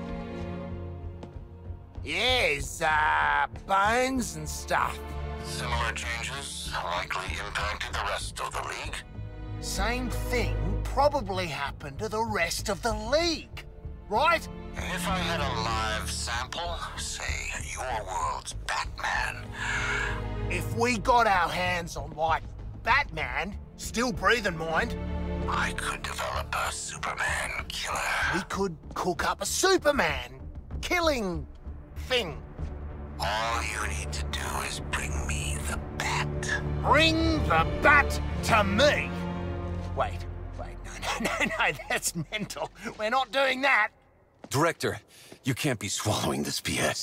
Yeah, his, uh, bones and stuff. Similar changes likely impacted the rest of the League. Same thing probably happened to the rest of the League, right? If I had a live sample, say, your world's Batman. If we got our hands on, like, Batman, still breathing, mind. I could develop a Superman killer. We could cook up a Superman killing thing. All you need to do is bring me the bat. Bring the bat to me? Wait, wait, no, no, no, no, that's mental. We're not doing that. Director, you can't be swallowing this B S.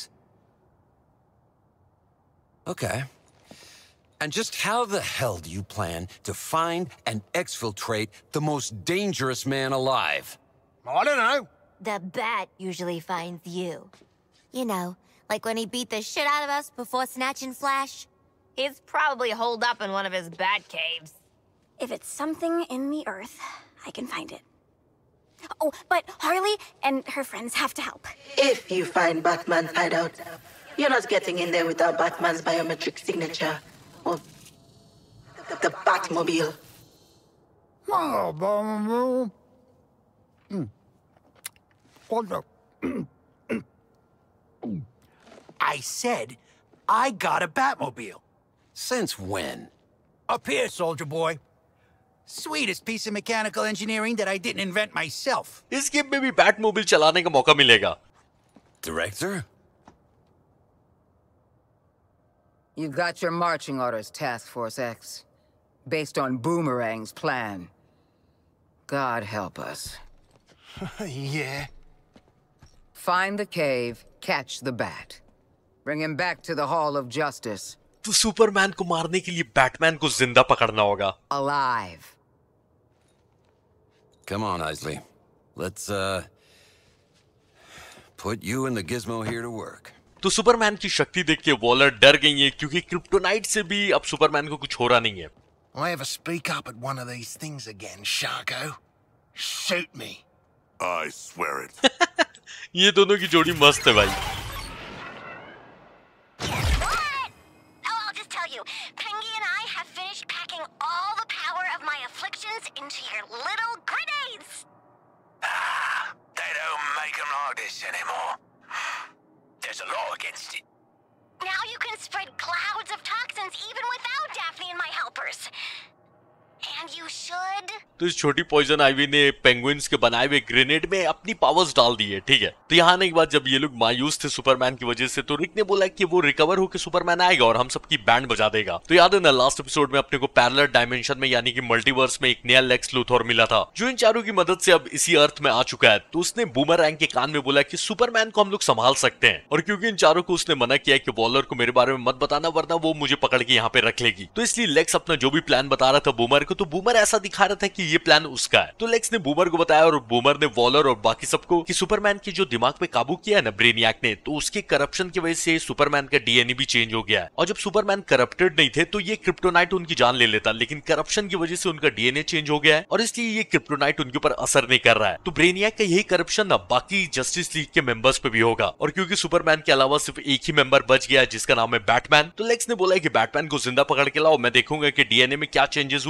Okay. And just how the hell do you plan to find and exfiltrate the most dangerous man alive? I don't know. The bat usually finds you. You know, like when he beat the shit out of us before snatching Flash. He's probably holed up in one of his bat caves. If it's something in the earth, I can find it. Oh, but Harley and her friends have to help. If you find Batman's hideout, you're not getting in there without Batman's biometric signature. Or the, the Batmobile. I said I got a Batmobile. Since when? Up here, soldier boy. Sweetest piece of mechanical engineering that I didn't invent myself. इस game में भी Batmobile चलाने का मौका मिलेगा. Director? You got your marching orders, Task Force X. Based on Boomerang's plan. God help us. Yeah. Find the cave, catch the bat. Bring him back to the Hall of Justice. तो Superman को मारने के लिए Batman को जिंदा पकड़ना होगा. Alive. Come on, Isley. Let's, uh... put you and the Gizmo here to work. तो सुपरमैन की शक्ति देख के वॉलर डर गई है क्योंकि क्रिप्टोनाइट से भी अब सुपरमैन को कुछ हो रहा नहीं है. I ever speak up at one of these things again, Sharko? Shoot me. I swear it. ये दोनों की जोड़ी मस्त है भाई. Into your little grenades! Ah, they don't make them like this anymore. There's a law against it. Now you can spread clouds of toxins even without Daphne and my helpers. And you should... तो इस छोटी poison ivy ने penguins के बनाए हुए grenade में अपनी powers डाल दी है, ठीक है. तो यहाँ आने के बाद जब ये लोग मायूस थे सुपरमैन की वजह से, तो रिक ने बोला कि वो रिकवर होकर सुपरमैन आएगा और हम सबकी बैंड बजा देगा. तो याद है ना लास्ट एपिसोड में अपने को पैरेलल डायमेंशन में यानी कि मल्टीवर्स में एक नया लेक्स लूथर मिला था जो इन चारों की मदद से अब इसी अर्थ में आ चुका है. तो उसने बूमरैंग के कान में बोला कि सुपरमैन को हम लोग संभाल सकते हैं. और क्योंकि इन चारों को उसने मना किया कि वॉलर को मेरे बारे में मत बताना वरना वो मुझे पकड़ के यहाँ पे रख लेगी, तो इसलिए लेक्स अपना जो भी प्लान बता रहा था बूमर को, तो बूमर ऐसा दिखा रहा था कि ये प्लान उसका है. तो लेक्स ने बूमर को बताया और बूमर ने वॉलर और बाकी सबको कि सुपरमैन के जो दिमाग पे काबू किया है ना ब्रेनियक ने, तो उसके करप्शन की वजह से सुपरमैन का डीएनए भी चेंज हो गया है. और जब सुपरमैन करप्टेड नहीं थे तो ये क्रिप्टोनाइट उनकी जान ले लेता, लेकिन करप्शन की वजह से उनका डीएनए चेंज हो गया है और इसलिए ये क्रिप्टोनाइट उनके ऊपर असर नहीं कर रहा है. तो ब्रेनियक का यही करप्शन ना बाकी जस्टिस लीग के मेंबर्स पे भी होगा. और क्योंकि सुपरमैन के अलावा सिर्फ एक ही मेंबर बच गया है जिसका नाम है बैटमैन, तो लेक्स ने बोला कि बैटमैन को जिंदा पकड़ के लाओ, मैं देखूंगा कि डीएनए में क्या चेंजेस हुआ है, फिर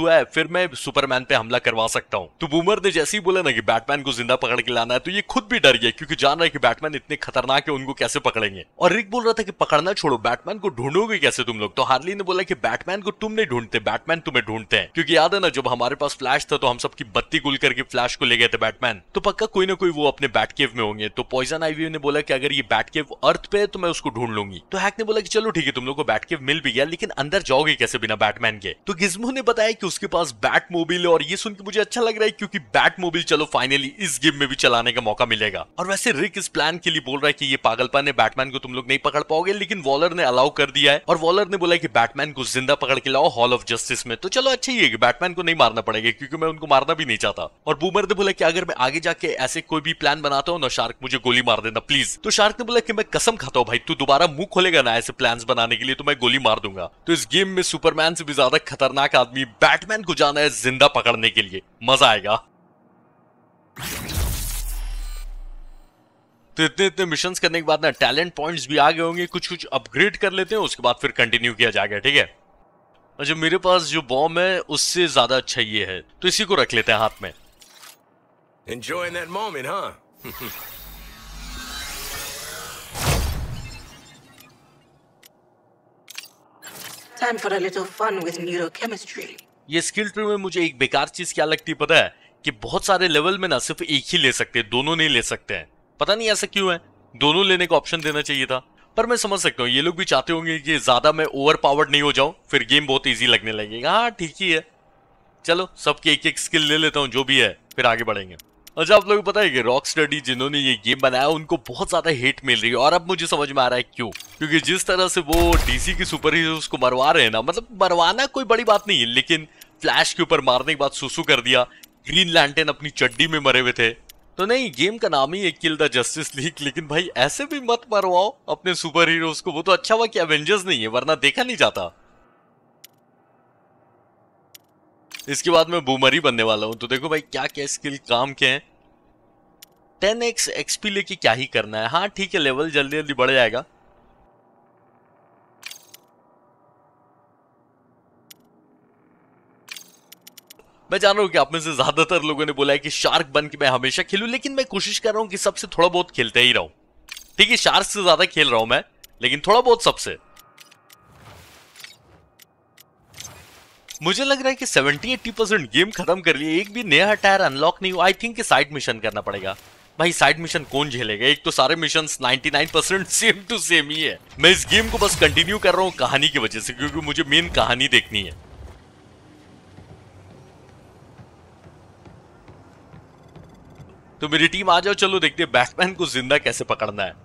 फिर मैं सुपरमैन पे हमला करवा सकता हूँ। तो बूमर ने जैसे ही बोला ना कि बैटमैन को जिंदा पकड़ के लाना है, तो ये खुद भी डर गया क्योंकि जान रहा है कि बैटमैन इतने खतरनाक है, उनको कैसे पकड़ेंगे। और रिक बोल रहा था कि पकड़ना छोड़ो, बैटमैन को ढूंढोगे कैसे तुम लोग। तो हार्ली ने बोला कि बैटमैन को तुम नहीं ढूंढते, बैटमैन तुम्हें ढूंढते हैं। क्योंकि याद है ना जब हमारे पास फ्लैश था तो हम सबकी बत्ती गुल करके फ्लैश को ले गए थे बैटमैन, तो पक्का कोई ना कोई वो अपने बैटकेव में होंगे। तो पॉइजन आइवी ने बोला कि अगर ये बैटकेव अर्थ पे है तो मैं उसको ढूंढ लूंगी। तो हैक ने बोला कि चलो ठीक है, तुम लोग को बैटकेव मिल भी गया, लेकिन अंदर जाओगे कैसे बिना बैटमैन के। तो गिज़्मो ने बताया कि उसके पास बैट मोबिल है, और ये सुन के मुझे अच्छा लग रहा है क्योंकि बैट मोबिल चलो फाइनली इस गेम में भी चलाने का मौका मिलेगा। और वैसे रिक इस प्लान के लिए बोल रहा है कि ये पागलपन है, बैटमैन को तुम लोग नहीं पकड़ पाओगे, लेकिन वॉलर ने अलाउ कर दिया है। और वॉलर ने बोला कि बैटमैन को जिंदा पकड़ के लाओ हॉल ऑफ जस्टिस में। तो चलो अच्छा ही है कि बैटमैन को नहीं मारना पड़ेगा क्योंकि मैं उनको मारना भी नहीं चाहता। और बूमर ने बोला कि अगर मैं आगे जाके ऐसे कोई भी प्लान बनाता हूँ ना शार्क, मुझे गोली मार देना प्लीज। तो शार्क ने बोला कि मैं कसम खाता हूँ भाई, तू दोबारा मुंह खोलेगा ना ऐसे प्लान्स बनाने के लिए तो मैं गोली मार दूंगा। तो इस गेम में सुपरमैन से भी ज्यादा खतरनाक आदमी बैटमैन को जाना है जिंदा पकड़ने के लिए, मजा आएगा। तो इतने इतने मिशंस करने के बाद ना टैलेंट पॉइंट्स भी आ गए होंगे, कुछ कुछ अपग्रेड कर लेते हैं, उसके बाद फिर कंटिन्यू किया जाएगा, ठीक है। और जो मेरे पास जो बॉम्ब है उससे ज्यादा अच्छा ये है, तो इसी को रख लेते हैं हाथ में। Enjoying that moment, huh? Time for a little fun with neurochemistry. ये स्किल ट्री में मुझे एक बेकार चीज क्या लगती है पता है, कि बहुत सारे लेवल में ना सिर्फ एक ही ले सकते हैं, दोनों नहीं ले सकते हैं। पता नहीं ऐसा क्यों है, दोनों लेने का ऑप्शन देना चाहिए था। पर मैं समझ सकता हूँ ये लोग भी चाहते होंगे कि ज्यादा मैं ओवर पावर्ड नहीं हो जाऊं, फिर गेम बहुत इजी लगने लगेगा। हाँ ठीक ही है, चलो सबके एक एक स्किल ले लेता हूँ जो भी है, फिर आगे बढ़ेंगे। अच्छा आप लोगों को पता है कि रॉकस्टडी जिन्होंने ये गेम बनाया उनको बहुत ज्यादा हेट मिल रही है, और अब मुझे समझ में आ रहा है क्यों। क्योंकि जिस तरह से वो डीसी की सुपर हीरोज को मरवा रहे हैं ना, मतलब मरवाना कोई बड़ी बात नहीं है, लेकिन फ्लैश के ऊपर मारने के बाद सुसु कर दिया, ग्रीन लैंटर्न अपनी चड्डी में मरे हुए थे। तो नहीं, गेम का नाम ही है किल द जस्टिस लीग, लेकिन भाई ऐसे भी मत मरवाओ अपने सुपर हीरोज को। वो तो अच्छा हुआ कि एवेंजर्स नहीं है, वरना देखा नहीं जाता। इसके बाद मैं बूमर ही बनने वाला हूं। तो देखो भाई क्या क्या स्किल काम के हैं। टेन एक्स एक्सपी लेके क्या ही करना है। हाँ ठीक है, लेवल जल्दी जल्दी बढ़ जाएगा। मैं जान रहा हूं कि आप में से ज्यादातर लोगों ने बोला है कि शार्क बन के मैं हमेशा खेलूं, लेकिन मैं कोशिश कर रहा हूं कि सबसे थोड़ा बहुत खेलते ही रहूं। ठीक है, शार्क से ज्यादा खेल रहा हूं मैं, लेकिन थोड़ा बहुत सबसे। मुझे लग रहा है कि सेवेंटी एटी परसेंट गेम खत्म कर लिए, एक भी नया टायर अनलॉक नहीं हुआ। आई थिंक साइड मिशन करना पड़ेगा। भाई साइड मिशन कौन झेलेगा, एक तो सारे missions ninety nine percent same to same ही है। मैं इस गेम को बस कंटिन्यू कर रहा हूं कहानी की वजह से, क्योंकि मुझे मेन कहानी देखनी है। तो मेरी टीम आ जाओ, चलो देखते हैं बैटमैन को जिंदा कैसे पकड़ना है।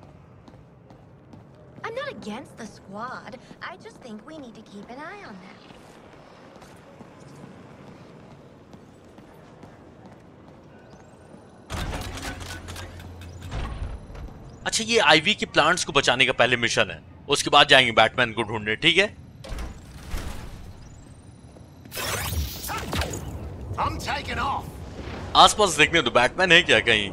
I'm not against the squad. I just think we need to keep an eye on them. अच्छा ये आईवी के प्लांट्स को बचाने का पहले मिशन है, उसके बाद जाएंगे बैटमैन को ढूंढने, ठीक है। I'm taking off. आसपास देखने तो बैटमैन है क्या कहीं।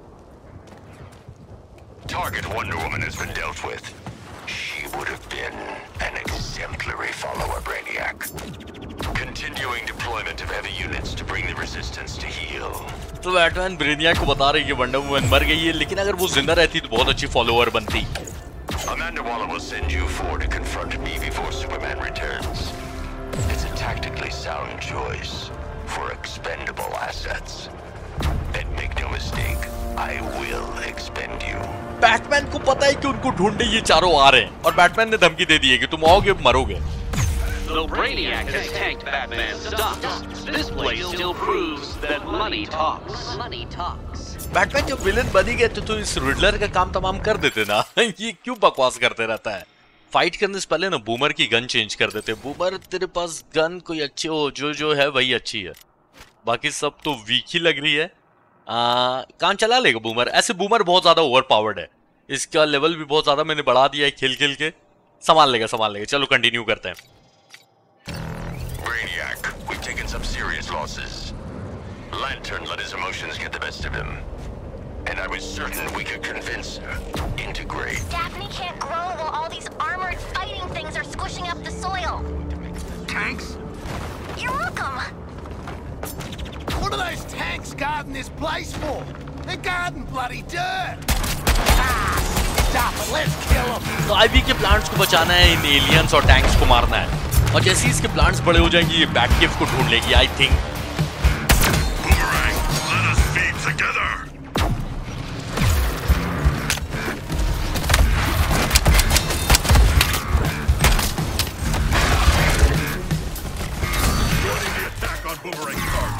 Target Wonder Woman has been dealt with. She would have been an exemplary follower, Brainiac. Continuing deployment of heavy units to bring the resistance to heel. तो बैटमैन ब्रेनियाक को बता रही है कि वंडर वुमन मर गई है, लेकिन अगर वो जिंदा रहती तो बहुत अच्छी फॉलोअर बनती। Amanda Waller will send you four to confront me before Superman returns. It's a tactically sound choice for expendable assets. And make no mistake, I will expend you. Batman को पता है कि उनको ढूंढने ये चारों आ रहे हैं, और बैटमैन ने धमकी दे दी है कि तुम आओगे मरोगे। Though Brainiac has tanked Batman's stocks, this place still proves that money talks. Money talks. Batman जब विलेन बनी गए तो, तो इस रिडलर का काम तमाम कर देते ना। ये क्यों बकवास करते रहता है। फाइट करने से पहले ना बूमर की गन चेंज कर देते। बूमर तेरे पास गन कोई अच्छी हो, जो जो है वही अच्छी है, बाकी सब तो वीक ही लग रही है। आ, काम चला लेगा बूमर। ऐसे बूमर बहुत ज्यादा ओवर पावर्ड है, इसका लेवल भी बहुत ज्यादा मैंने बढ़ा दिया है खेल खेल के। संभाल लेगा संभाल लेगा। चलो कंटिन्यू करते हैं। Brainiac, we've taken some serious losses. Lantern let his emotions get the best of him. And I was certain we could convince her. Integrate. Daphne can't grow while all these armored fighting things are squishing up the soil. Tanks? You're welcome. tanks guarding this place for? They're guarding bloody dirt. Ah, stop it. Let's kill them. तो Ivy के plants को बचाना है, in aliens और tanks को मारना है, और जैसे ही इसके प्लांट्स बड़े हो जाएंगे ये बैट केव को ढूंढ लेगी I think. Boomerang, let us feed together. Joining the attack on Boomerang Park.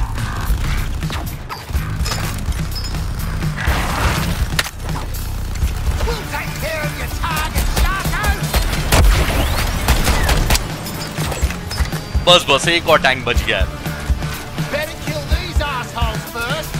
We'll take care of your target, Sharko. बस बस एक और टैंक बच गया है। Better kill these assholes first.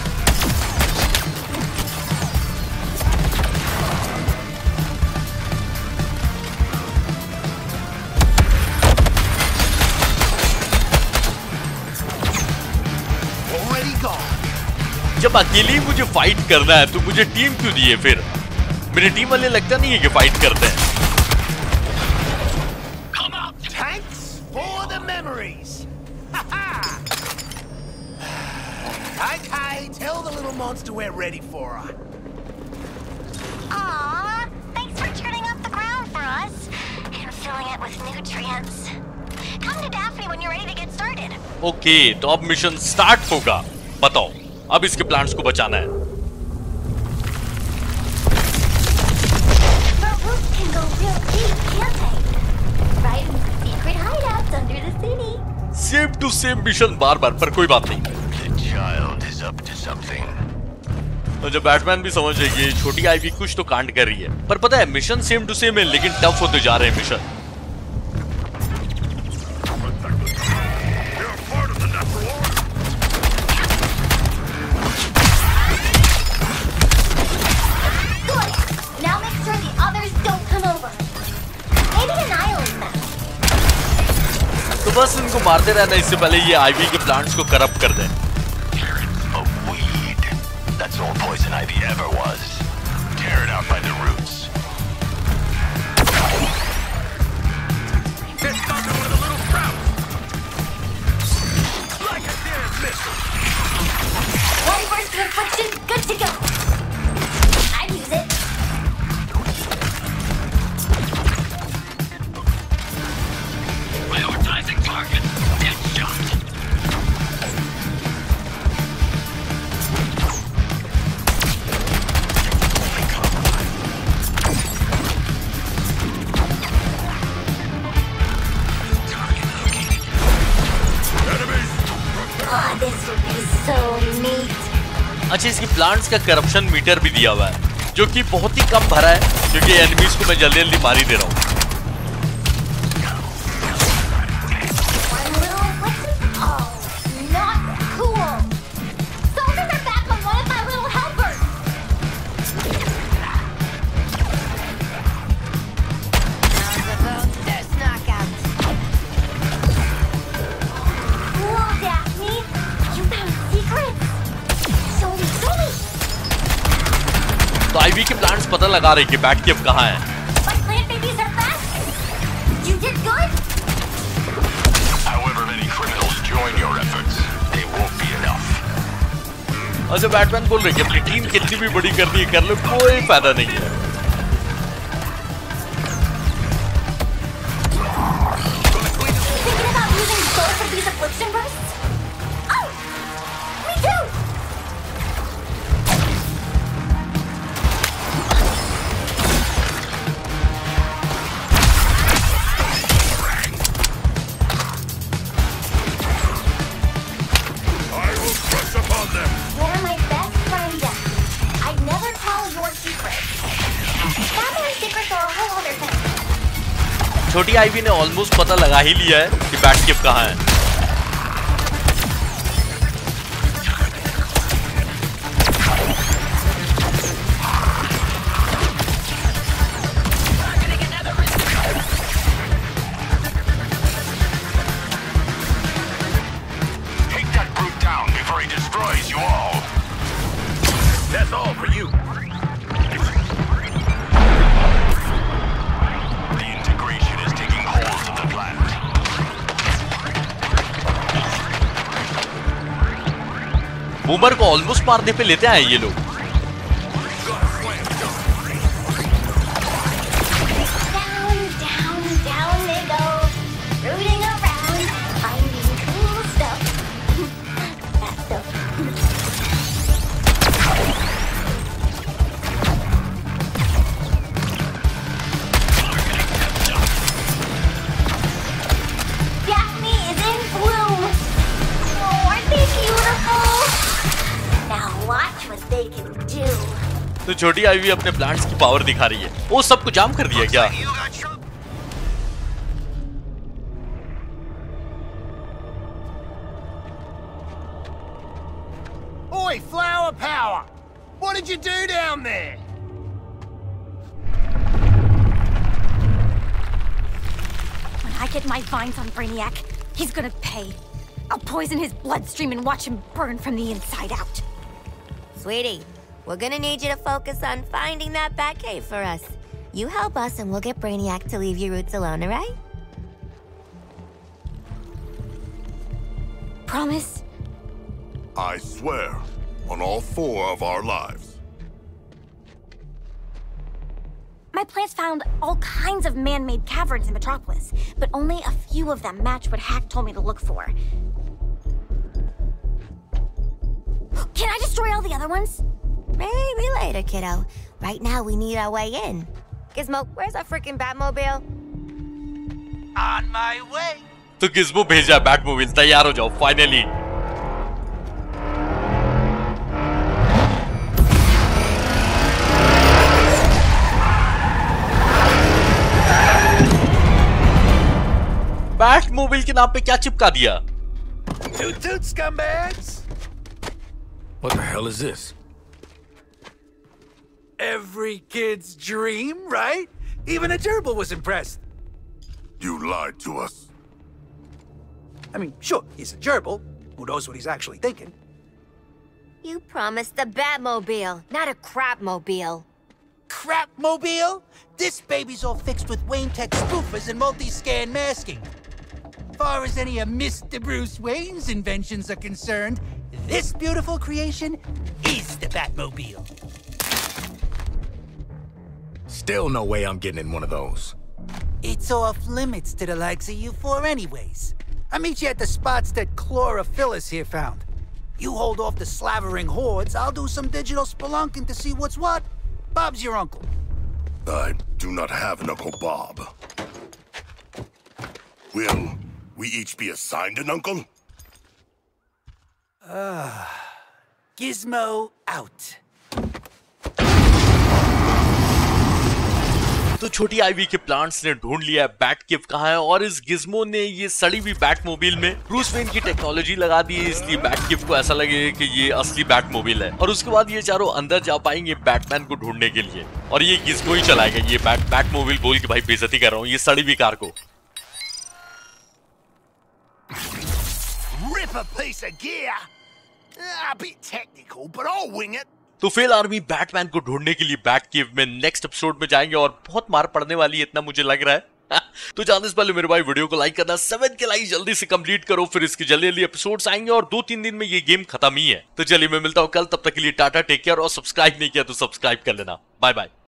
Already gone. जब अकेले ही मुझे फाइट करना है तो मुझे टीम क्यों दिए फिर? मेरी टीम वाले लगता नहीं है कि फाइट करते हैं। Tanks for the memories. Ha ha. Okay, tell the little monster we're ready for her. Aww, thanks for churning up the ground for us and filling it with nutrients. Come to Daphne when you're ready to get started. Okay, तो अब mission start होगा। बताओ, अब इसके plants को बचाना है। But roots can go real deep, can't they? Right in the secret hideouts under the city. Same to same mission बार बार, पर कोई बात नहीं। The child is up to something. और जब बैटमैन भी समझ जाएगी छोटी आईवी कुछ तो कांड कर रही है, पर पता है मिशन सेम टू सेम है लेकिन टफ होते जा रहे हैं mission. Good. Now make sure the others don't come over. Maybe annihilate them. तो बस इनको मारते रहना इससे पहले ये आईवी के प्लांट्स को करप्ट कर दें। A weed. That's all poison ivy ever was. Tear it out by the roots. It's talking with a little sprout. Like a damn missile. One burst of infliction, good to go. I'd use it. Prioritizing target. Headshot. Oh, this would be so neat. अच्छा, इसकी plants का corruption metre भी दिया हुआ है जो कि बहुत ही कम भरा है क्योंकि एनिमीज को मैं जल्दी जल्दी मार ही दे रहा हूँ। One little infliction? Oh, not cool. Soldiers are back on one of my little helpers. How's about this knockout? Whoa, Daphne, you found secrets. Show me, show me. तो आईवी के प्लांट्स पता लगा रहे कि बैट केव कहाँ है। My plant babies are fast. You did good. However many criminals join your efforts, they won't be enough. और जब बैटमैन बोल रहे कि अपनी टीम कितनी भी बड़ी करनी है कर लो, कोई फायदा नहीं है। Thinking about using both of these affliction bursts? Oh, me too. I will crush upon them. You're my best friend, Daphne. I'd never tell your secrets. Family secrets are a whole other thing. छोटी Ivy ने almost पता लगा ही लिया है कि bat cave कहाँ है। Take that brute down before he destroys you all. That's all for you. The integration is taking hold of the plant. Boomer को ऑलमोस्ट मारने पे लेते आए ये लोग। तो छोटी आईवी अपने प्लांट्स की पावर दिखा रही है। वो सबको जाम कर दिया क्या? Oi, flower power! What did you do down there? When I get my vines on Brainiac, he's gonna pay. I'll poison his bloodstream and watch him burn from the inside out. Sweetie, we're gonna need you to focus on finding that Batcave for us. You help us and we'll get Brainiac to leave your roots alone, alright? Promise? I swear, on all four of our lives. My plants found all kinds of man-made caverns in Metropolis, but only a few of them match what Hack told me to look for. Can I destroy all the other ones? Maybe later, kiddo. Right now, we need our way in. Gizmo, where's our freaking Batmobile? On my way. तो Gizmo भेजा Batmobile, तैयार हो जाओ finally. Batmobile के नाम पे क्या चिपका दिया? Toot toot, scumbags! What the hell is this? Every kid's dream, right? Even a gerbil was impressed. You lied to us. I mean, sure, he's a gerbil. Who knows what he's actually thinking? You promised the Batmobile, not a crapmobile. Crapmobile? This baby's all fixed with Wayne Tech spoofers and multi-scan masking. As far as any of Mister Bruce Wayne's inventions are concerned, this beautiful creation is the Batmobile. Still no way I'm getting in one of those. It's off limits to the likes of you four anyways. I'll meet you at the spots that Chlorophyllus here found. You hold off the slavering hordes, I'll do some digital spelunking to see what's what. Bob's your uncle. I do not have an Uncle Bob. Will we each be assigned an uncle? Ah, Gizmo out. तो छोटी ivy के plants ने ढूंढ लिया bat cave कहाँ है और इस गिज़्मो ने ये सड़ी हुई बैटमोबाइल में ब्रूस वेन की टेक्नोलॉजी लगा दी है, इसलिए बैट केव को ऐसा लगे कि ये असली बैटमोबाइल है। और उसके बाद ये चारों अंदर जा पाएंगे बैटमैन को ढूंढने के लिए और ये गिज़्मो ही चलाएगा ये बैट बैटमोबाइल बोल के भाई बेइज्जती कर रहा हूँ ये सड़ी हुई कार को। Rip a piece of gear. A bit technical, but I'll wing it. तो फेल आर्मी बैटमैन को ढूंढने के लिए बैट केव में नेक्स्ट एपिसोड में जाएंगे और बहुत मार पड़ने वाली है इतना मुझे लग रहा है। तो जाने से पहले मेरे भाई वीडियो को लाइक करना, सेवन के लाइक जल्दी से कंप्लीट करो, फिर इसके जल्दी जल्दी एपिसोड्स आएंगे और दो तीन दिन में ये गेम खत्म ही है। तो चलिए मैं मिलता हूँ कल, तब तक के लिए टाटा, टेक केयर और सब्सक्राइब नहीं किया तो सब्सक्राइब कर लेना। Bye bye.